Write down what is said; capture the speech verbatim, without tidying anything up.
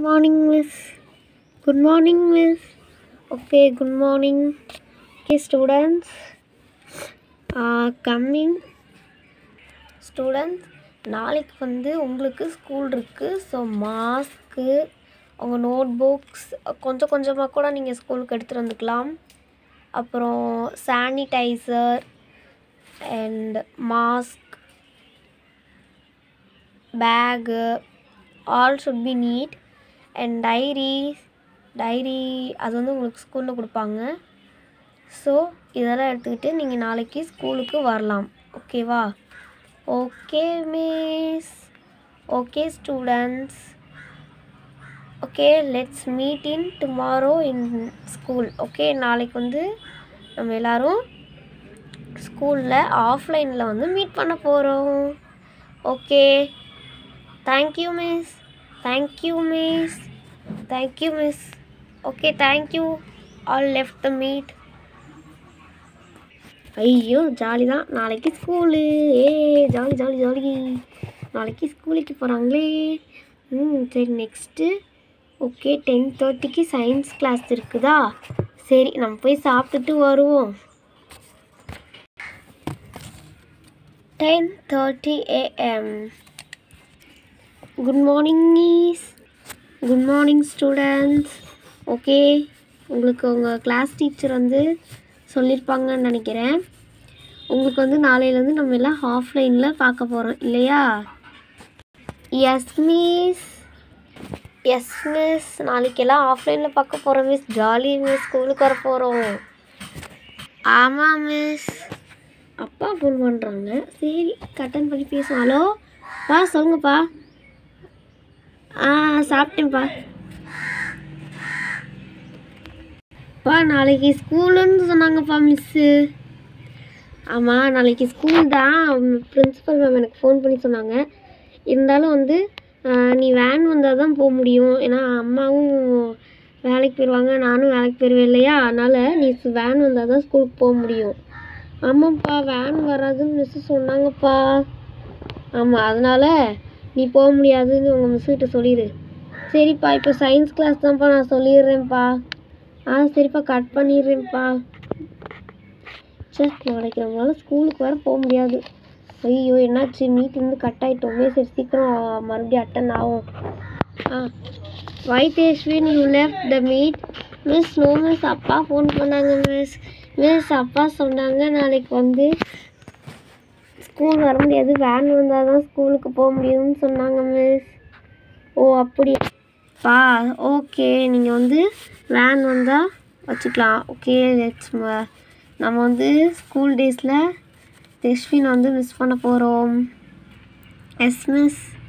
morning, miss. Good morning, miss. Okay, good morning. Okay, students. Uh, coming students, நாளைக்கு வந்து உங்களுக்கு school இருக்குது. So mask, உங்கள் note books கொஞ்சம் கொஞ்சமாக கூட நீங்கள் ஸ்கூலுக்கு எடுத்துகிட்டு வந்துக்கலாம். அப்புறம் sanitiser and mask, bag all should be need. And diary diary அது வந்து உங்களுக்கு ஸ்கூலில் கொடுப்பாங்க. ஸோ இதெல்லாம் எடுத்துக்கிட்டு நீங்கள் நாளைக்கு ஸ்கூலுக்கு வரலாம். ஓகேவா? Okay miss. Okay students. Okay, let's meet in tomorrow in school. Okay, நாளைக்கு வந்து நம்ம எல்லோரும் ஸ்கூலில் ஆஃப்லைனில் வந்து மீட் பண்ண போகிறோம். Okay, thank you miss. Thank you miss. Thank you miss. Okay, thank you. All left the meet. ஐயோ ஜாலி தான், நாளைக்கு ஸ்கூலு. ஏ ஜாலி ஜாலி ஜாலி. நாளைக்கு ஸ்கூலுக்கு போகிறாங்களே. ம் சரி, நெக்ஸ்ட்டு ஓகே டென் தேர்ட்டிக்கு சயின்ஸ் கிளாஸ் இருக்குதா? சரி, நம்ம போய் சாப்பிட்டுட்டு வருவோம். Ten thirty AM. Good morning miss. Good morning students. Okay, உங்களுக்கு உங்கள் கிளாஸ் டீச்சர் வந்து சொல்லியிருப்பாங்கன்னு நினைக்கிறேன். உங்களுக்கு வந்து நாளையிலேருந்து நம்ம எல்லாம் ஆஃப்லைனில் பார்க்க போகிறோம் இல்லையா? Yes miss. Yes miss. நாளைக்கெல்லாம் ஆஃப்லைனில் பார்க்க போகிறோம் மிஸ். Jolly miss. ஸ்கூலுக்கு வர போகிறோம். ஆமாம் மிஸ். அப்பா ஃபோன் பண்ணுறாங்க. சரி, கட்டன் பண்ணி பேசுவோம். ஹலோ பா, சொல்லுங்கப்பா. ஆ சாப்பிட்டேன்ப்பா. பா நாளைக்கு ஸ்கூலுன்னு சொன்னாங்கப்பா மிஸ்ஸு. ஆமாம், நாளைக்கு ஸ்கூல் தான். பிரின்ஸிபல் மேம் எனக்கு ஃபோன் பண்ணி சொன்னாங்க. இருந்தாலும் வந்து நீ வேன் வந்தால் தான் போக முடியும். ஏன்னா அம்மாவும் வேலைக்கு போயிடுவாங்க, நானும் வேலைக்கு போயிடுவேன் இல்லையா? அதனால் நீ வேன் வந்தால் தான் ஸ்கூலுக்கு போக முடியும். ஆமாம்ப்பா, வேன் வராதுன்னு மிஸ்ஸு சொன்னாங்கப்பா. ஆமாம், அதனால் நீ போக முடியாதுன்னு உங்கள் மிஸ்ஸுக்கிட்ட சொல்லிடு. சரிப்பா, இப்போ சயின்ஸ் கிளாஸ் தான்ப்பா, நான் சொல்லிடுறேன்ப்பா. ஆ சரிப்பா, கட் பண்ணிடுறேன்ப்பா. சரி, நாளைக்கு நம்மளால் ஸ்கூலுக்கு வேறு போக முடியாது. ஐயோ என்னாச்சு, மீட்டிலேருந்து கட் ஆகிட்டோமே. சரி, சீக்கிரம் மறுபடியும் அட்டன் ஆகும். Ah why Teshwin you left the meet? Miss no miss, அப்பா ஃபோன் பண்ணாங்க மிஸ். மிஸ் அப்பா சொன்னாங்க நாளைக்கு வந்து ஸ்கூல் வர முடியாது, வேன் வந்தால் தான் ஸ்கூலுக்கு போக முடியும்னு சொன்னாங்க மிஸ். ஓ அப்படியாப்பா? ஓகே, நீங்கள் வந்து வேன் வந்தால் வச்சுக்கலாம். ஓகே, லெட்ஸ் நம்ம வந்து ஸ்கூல் டேஸில் தெஷ்வினை வந்து மிஸ் பண்ண போகிறோம். Yes miss.